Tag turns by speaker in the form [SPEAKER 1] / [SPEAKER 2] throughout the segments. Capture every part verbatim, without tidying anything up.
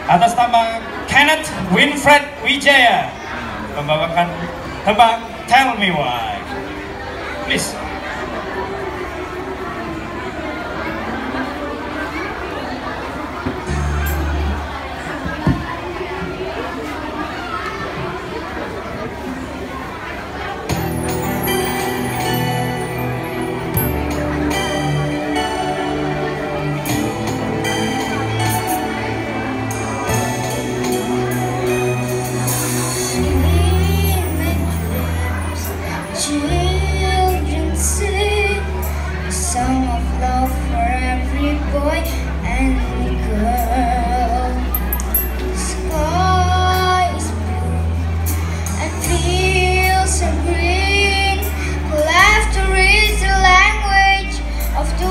[SPEAKER 1] atas nama Kenneth Winfred Wijaya membawakan tembang Tell Me Why. Please.
[SPEAKER 2] Children sing a song of love for every boy and girl. The sky is blue and fields are green. Laughter is the language of the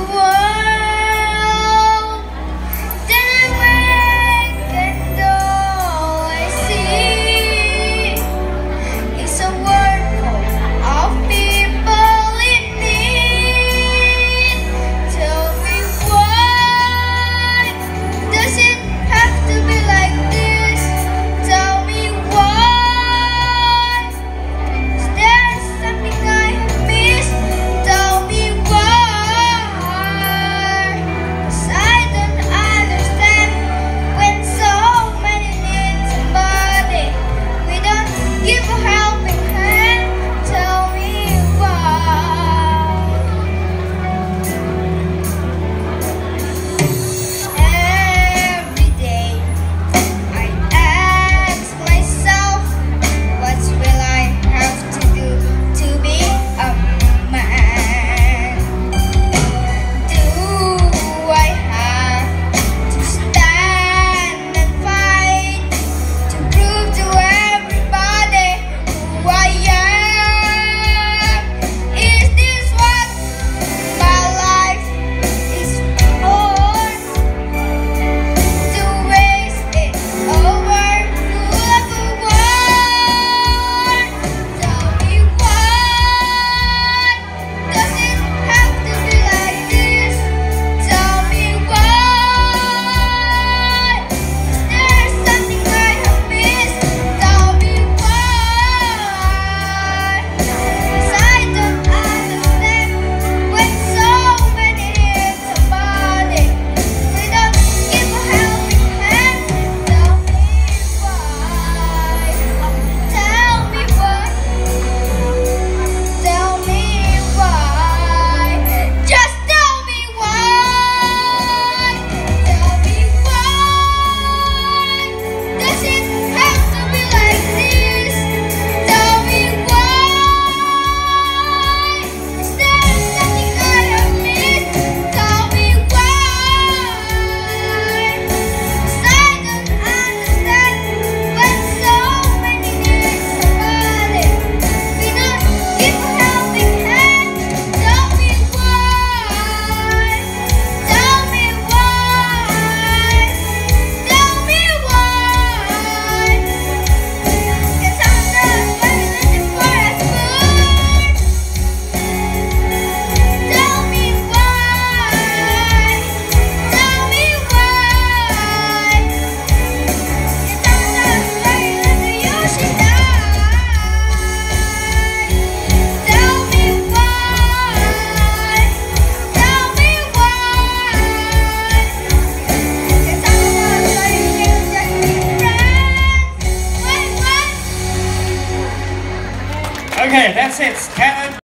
[SPEAKER 2] world. Then I wake and all I see is a world of people in need. Tell me why does it have to be like this? Tell me why. Is there something I have missed? Tell me why. 'Cause I don't understand when so many need somebody. We don't give a helping hand. Tell me why. Every day I ask myself, what will I have to do to be a man? Do I have to stand and fight to prove to everybody who I am? Is this what my life is for? To waste it over full of a war? Tell me why does it have to be like this? Tell me why. Is there something I have missed? Tell me why. 'Cause I don't understand when so many need somebody. We don't give a helping hand. Tell me why. Tell me why. Tell me why. Just tell me why. Tell me why does it have to be like this? Tell me why. Is there something I have missed? Tell me why. 'Cause I don't understand when so many need somebody. We don't give a helping hand. Tell me why. Tell me why. Tell me why. 'Cause I'm not looking for a food. Tell me why. Tell me why. 'Cause I'm not ready to let the ocean die. Tell me why. Tell me why. 'Cause I'm not ready to just be friends. Wait, what?
[SPEAKER 1] Okay, that's it. Kenneth